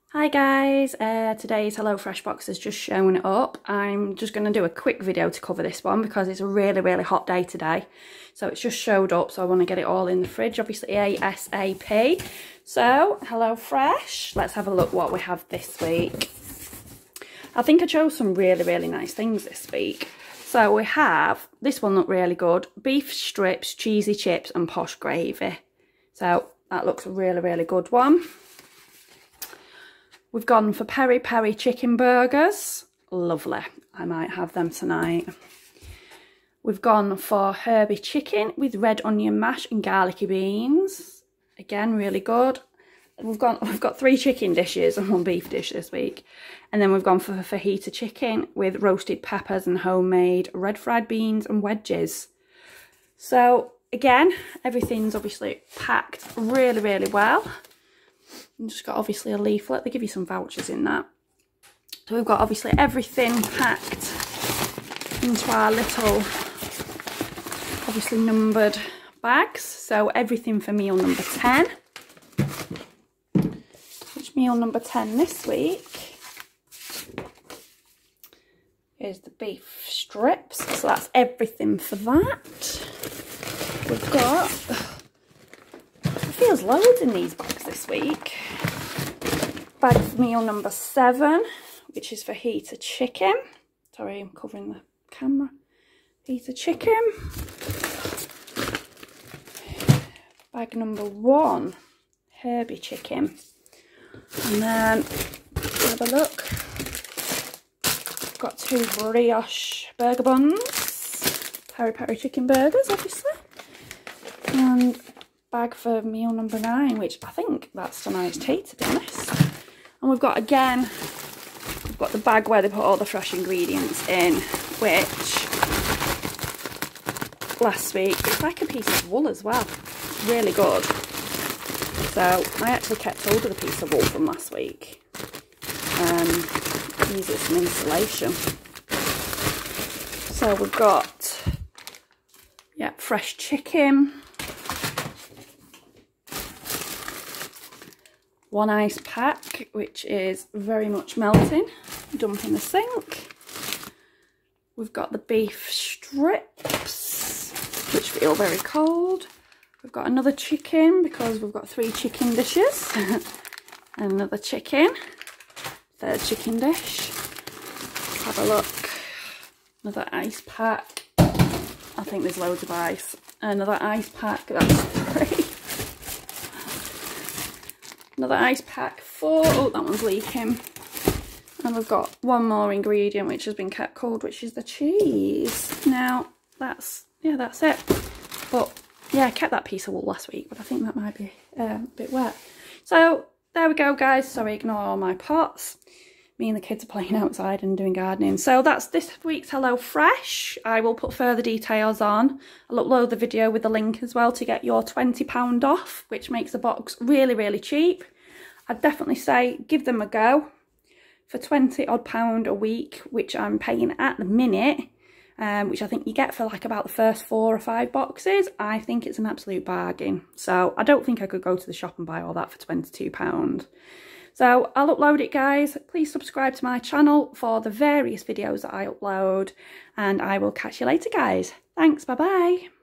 Hi guys, today's HelloFresh box has just shown up. I'm just going to do a quick video to cover this one because it's a really hot day today. So it's just showed up, so I want to get it all in the fridge, obviously ASAP. So, HelloFresh, let's have a look what we have this week. I think I chose some really nice things this week. So we have, this one looked really good, beef strips, cheesy chips and posh gravy. So that looks a really good one. We've gone for peri peri chicken burgers. Lovely. I might have them tonight. We've gone for herby chicken with red onion mash and garlicky beans. Again, really good. We've got 3 chicken dishes and 1 beef dish this week. And then we've gone for fajita chicken with roasted peppers and homemade red fried beans and wedges. So again, everything's obviously packed really well. And just got obviously a leaflet. They give you some vouchers in that. So we've got obviously everything packed into our little obviously numbered bags. So everything for meal number 10. Which meal number 10 this week is the beef strips. So that's everything for that. We've got, it feels loads in these bags this week. Bag for meal number 7, which is fajita chicken. Sorry, I'm covering the camera. Fajita chicken. Bag number 1, herby chicken. And then, have a look. Got 2 brioche burger buns. Peri peri chicken burgers, obviously. And bag for meal number 9, which I think that's tonight's tea, to be honest. And we've got, again, we've got the bag where they put all the fresh ingredients in, which last week, it's like a piece of wool as well. It's really good. So I actually kept hold of the piece of wool from last week. Use it some insulation. So we've got, yeah, fresh chicken. 1 ice pack, which is very much melting, dump in the sink. We've got the beef strips, which feel very cold. We've got another chicken because we've got 3 chicken dishes. Another chicken, 3rd chicken dish. Let's have a look. Another ice pack. I think there's loads of ice. Another ice pack, that's 3. Another ice pack 4. Oh, that one's leaking. And we've got 1 more ingredient which has been kept cold, which is the cheese. Now, that's it. But yeah, I kept that piece of wool last week, but I think that might be a bit wet. So there we go, guys. Sorry, ignore all my pots. Me and the kids are playing outside and doing gardening. So that's this week's HelloFresh. I will put further details on. I'll upload the video with the link as well to get your £20 off, which makes the box really cheap. I'd definitely say give them a go. For £20 odd a week, which I'm paying at the minute, which I think you get for like about the first 4 or 5 boxes, I think it's an absolute bargain. So I don't think I could go to the shop and buy all that for £22. So I'll upload it, guys. Please subscribe to my channel for the various videos that I upload, and I will catch you later, guys. Thanks, bye bye.